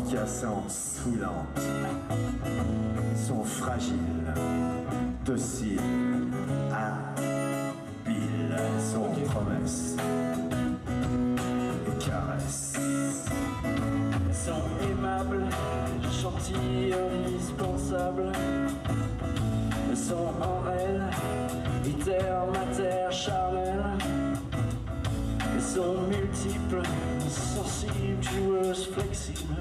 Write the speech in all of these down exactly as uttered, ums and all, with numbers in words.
incandescence saoulante, sont fragiles, dociles, habiles, sont promesses et caresses. Elles sont aimables, gentilles, indispensables. Elles sont en elles, iter, mater, charnelles. Elles sont multiples, sensibles, joueuses, flexibles.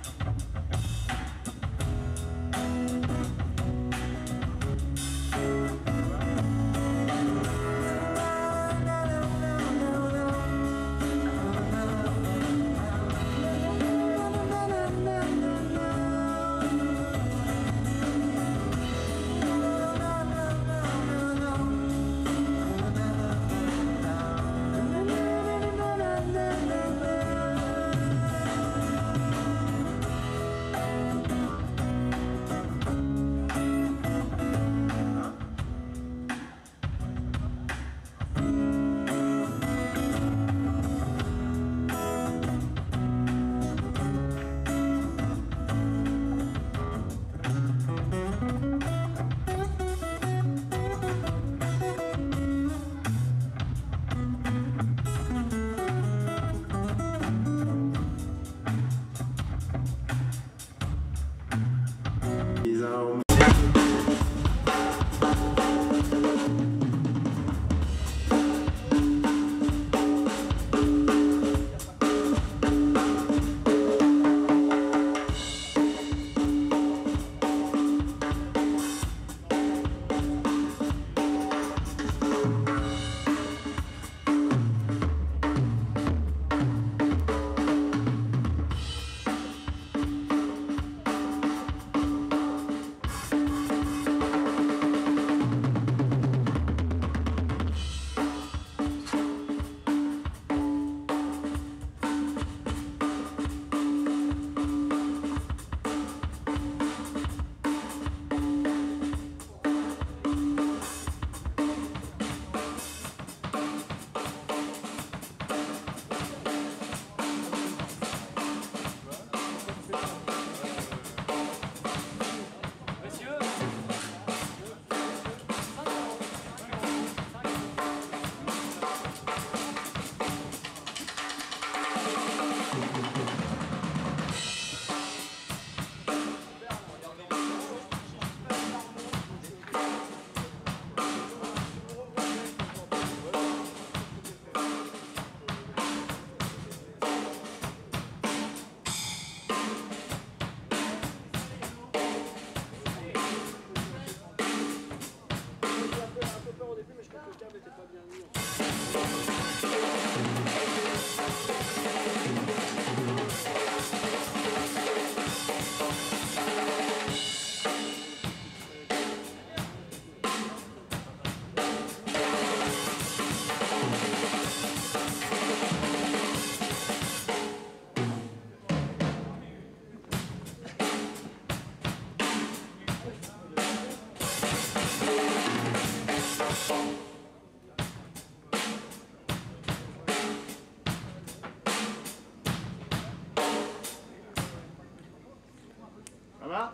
Ça va?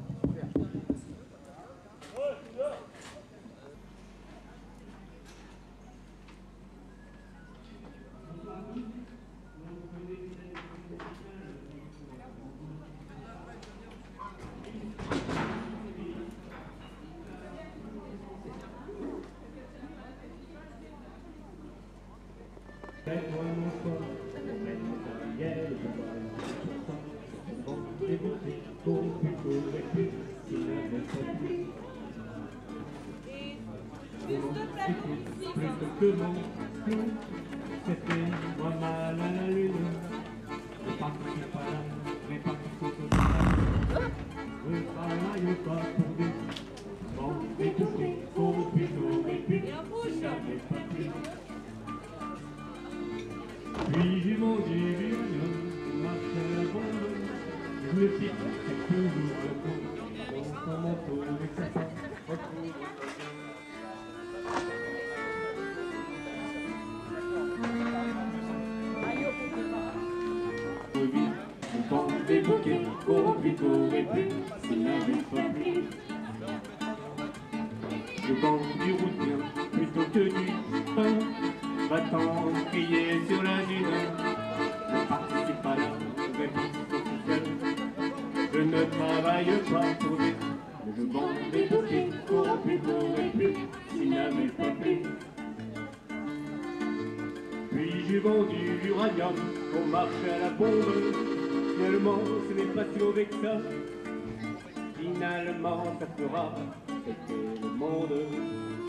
Que non, c'était moi mal à la lune. Le parc n'est pas là, mais pas qu'il faut que je travaille pas pour des gens détouchés, au plutôt et puis jamais pas plus. Puis j'ai mangé du oignon, marché à la bombe, je me pique, c'est toujours le con, dans son manteau et sa femme, retrouve. Bon, bouquets corrompus qu'aurait pu s'il n'avait pas plu. Le banc du routien, plutôt que du pain, va-t'en crier sur la dune. Ne participe pas à la révolution sociale. Je ne travaille pas pour des, mais je vends des bouquets corrompus qu'aurait pu s'il n'avait pas plu. Puis j'ai vendu l'uranium pour marcher à la bombe. Finalement, ce n'est pas si mauvais que ça. Finalement, ça fera péter le monde.